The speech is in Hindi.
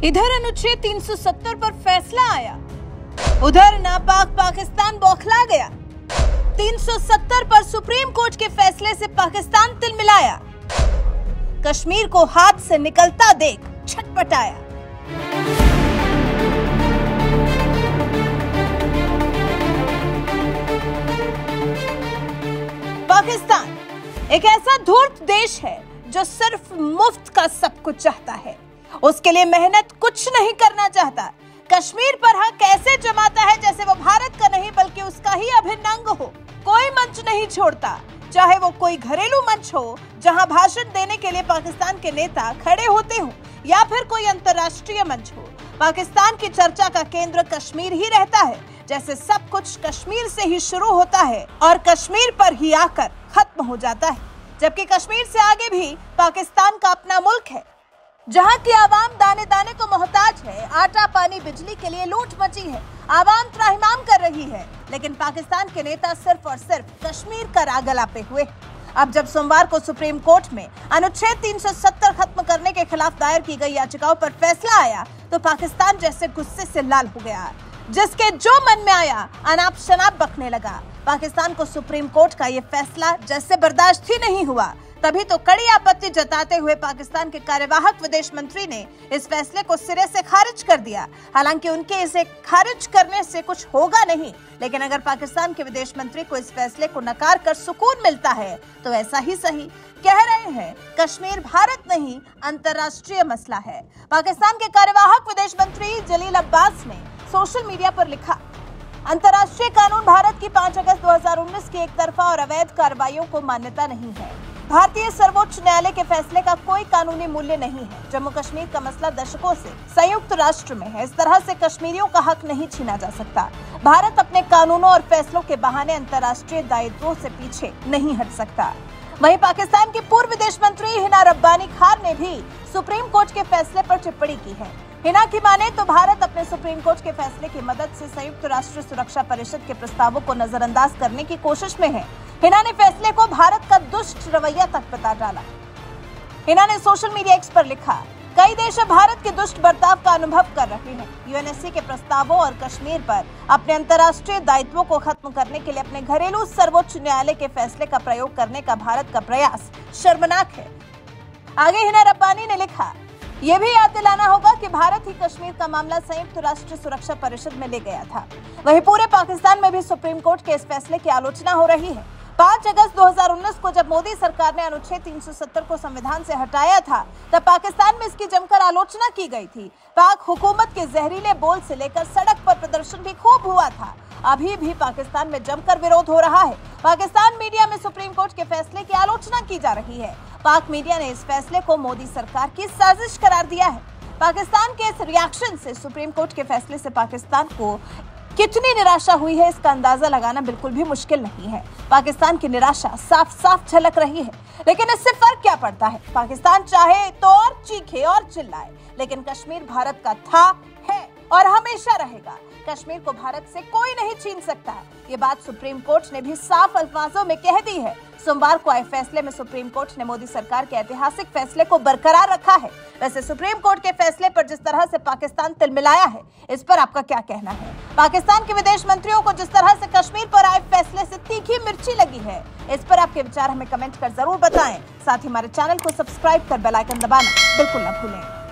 इधर अनुच्छेद 370 पर फैसला आया, उधर नापाक पाकिस्तान बौखला गया। 370 पर सुप्रीम कोर्ट के फैसले से पाकिस्तान तिलमिलाया, कश्मीर को हाथ से निकलता देख छटपटाया। पाकिस्तान एक ऐसा धूर्त देश है जो सिर्फ मुफ्त का सब कुछ चाहता है, उसके लिए मेहनत कुछ नहीं करना चाहता। कश्मीर पर हक ऐसे जमाता है जैसे वो भारत का नहीं बल्कि उसका ही अभिन्न अंग हो। कोई मंच नहीं छोड़ता, चाहे वो कोई घरेलू मंच हो जहां भाषण देने के लिए पाकिस्तान के नेता खड़े होते हो या फिर कोई अंतर्राष्ट्रीय मंच हो। पाकिस्तान की चर्चा का केंद्र कश्मीर ही रहता है, जैसे सब कुछ कश्मीर से ही शुरू होता है और कश्मीर पर ही आकर खत्म हो जाता है। जबकि कश्मीर से आगे भी पाकिस्तान का अपना मुल्क है, जहां की आवाम दाने दाने को मोहताज है। आटा पानी बिजली के लिए लूट मची है, आवाम त्राहिमाम कर रही है, लेकिन पाकिस्तान के नेता सिर्फ और सिर्फ कश्मीर का राग अलापे हुए। अब जब सोमवार को सुप्रीम कोर्ट में अनुच्छेद 370 खत्म करने के खिलाफ दायर की गई याचिकाओं पर फैसला आया तो पाकिस्तान जैसे गुस्से से लाल हो गया। जिसके जो मन में आया अनाप शनाप बकने लगा। पाकिस्तान को सुप्रीम कोर्ट का ये फैसला जैसे बर्दाश्त ही नहीं हुआ, तभी तो कड़ी आपत्ति जताते हुए पाकिस्तान के कार्यवाहक विदेश मंत्री ने इस फैसले को सिरे से खारिज कर दिया। हालांकि उनके इसे खारिज करने से कुछ होगा नहीं, लेकिन अगर पाकिस्तान के विदेश मंत्री को इस फैसले को नकार कर सुकून मिलता है तो ऐसा ही सही। कह रहे हैं कश्मीर भारत नहीं अंतर्राष्ट्रीय मसला है। पाकिस्तान के कार्यवाहक विदेश मंत्री जलील अब्बास ने सोशल मीडिया पर लिखा, अंतर्राष्ट्रीय कानून भारत की 5 अगस्त 2019 की एक तरफा और अवैध कार्रवाइयों को मान्यता नहीं है। भारतीय सर्वोच्च न्यायालय के फैसले का कोई कानूनी मूल्य नहीं है। जम्मू कश्मीर का मसला दशकों से संयुक्त राष्ट्र में है, इस तरह से कश्मीरियों का हक नहीं छीना जा सकता। भारत अपने कानूनों और फैसलों के बहाने अंतर्राष्ट्रीय दायित्वों से पीछे नहीं हट सकता। वहीं पाकिस्तान की पूर्व विदेश मंत्री हिना रब्बानी खान ने भी सुप्रीम कोर्ट के फैसले पर टिप्पणी की है। हिना की माने तो भारत अपने सुप्रीम कोर्ट के फैसले की मदद से संयुक्त राष्ट्र सुरक्षा परिषद के प्रस्तावों को नजरअंदाज करने की कोशिश में है। हिना ने फैसले को भारत का दुष्ट रवैया तक बता डाला। हिना ने सोशल मीडिया एक्स पर लिखा, कई देश भारत के दुष्ट बर्ताव का अनुभव कर रहे हैं। यूएनएससी के प्रस्तावों और कश्मीर पर अपने अंतर्राष्ट्रीय दायित्वों को खत्म करने के लिए अपने घरेलू सर्वोच्च न्यायालय के फैसले का प्रयोग करने का भारत का प्रयास शर्मनाक है। आगे हिना रब्बानी ने लिखा, ये भी याद दिलाना होगा कि भारत ही कश्मीर का मामला संयुक्त राष्ट्र सुरक्षा परिषद में ले गया था। वहीं पूरे पाकिस्तान में भी सुप्रीम कोर्ट के इस फैसले की आलोचना हो रही है। 5 अगस्त 2019 को जब मोदी सरकार ने अनुच्छेद 370 को संविधान से हटाया था, तब पाकिस्तान में इसकी जमकर आलोचना की गई थी। पाक हुकूमत के जहरीले बोल से लेकर सड़क पर प्रदर्शन भी खूब हुआ था। अभी भी पाकिस्तान में जमकर विरोध हो रहा है। पाकिस्तान मीडिया में सुप्रीम कोर्ट के फैसले की आलोचना की जा रही है। पाक मीडिया ने इस फैसले को मोदी सरकार की साजिश करार दिया है। पाकिस्तान के इस रिएक्शन से सुप्रीम कोर्ट के फैसले से पाकिस्तान को कितनी निराशा हुई है इसका अंदाजा लगाना बिल्कुल भी मुश्किल नहीं है। पाकिस्तान की निराशा साफ साफ झलक रही है, लेकिन इससे फर्क क्या पड़ता है। पाकिस्तान चाहे तो और चीखे और चिल्लाए, लेकिन कश्मीर भारत का था, है और हमेशा रहेगा। कश्मीर को भारत से कोई नहीं छीन सकता। ये बात सुप्रीम कोर्ट ने भी साफ अल्फाजों में कह दी है। सोमवार को आए फैसले में सुप्रीम कोर्ट ने मोदी सरकार के ऐतिहासिक फैसले को बरकरार रखा है। वैसे सुप्रीम कोर्ट के फैसले पर जिस तरह से पाकिस्तान तिलमिलाया है, इस पर आपका क्या कहना है। पाकिस्तान के विदेश मंत्रियों को जिस तरह से कश्मीर पर आए फैसले से तीखी मिर्ची लगी है, इस पर आपके विचार हमें कमेंट कर जरूर बताएं। साथ ही हमारे चैनल को सब्सक्राइब कर बेल आइकन दबाना बिल्कुल न भूलें।